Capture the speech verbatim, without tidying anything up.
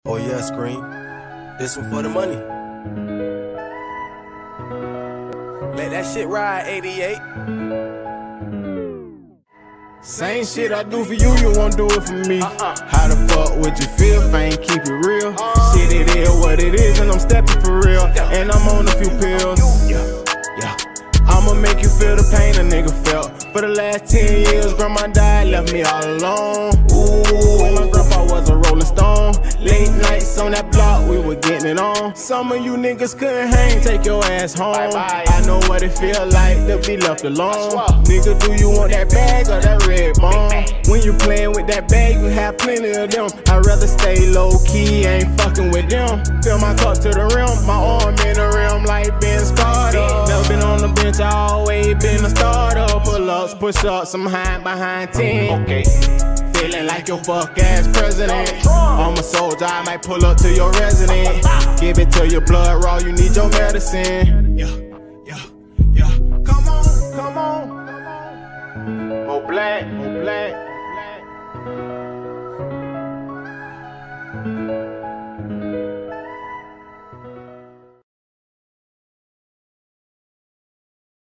Oh yeah, Scream. This one for the money. Let that shit ride, eighty-eight. Same shit I do for you, you won't do it for me. uh-uh. How the fuck would you feel if I ain't keep it real? Uh, shit, it is what it is, and I'm stepping for real. And I'm on a few pills. Yeah, yeah. I'ma make you feel the pain a nigga felt. For the last ten years, grandma died, left me all alone. Ooh, my grandpa was a rolling stone. Late nights on that block, we were getting it on. Some of you niggas couldn't hang, take your ass home. Bye bye. I know what it feel like to be left alone. Nigga, do you want that bag or that red bone? When you playing with that bag, you have plenty of them. I'd rather stay low key, ain't fucking with them. Fill my cup to the rim, my arm in the rim like Ben Carter. Never been on the bench, I always been a starter. Pull ups, push ups, I'm high behind ten. Okay. Feeling like your fuck ass president. I'm a soldier, I might pull up to your residence. Give it to your blood raw, you need your medicine. Yeah.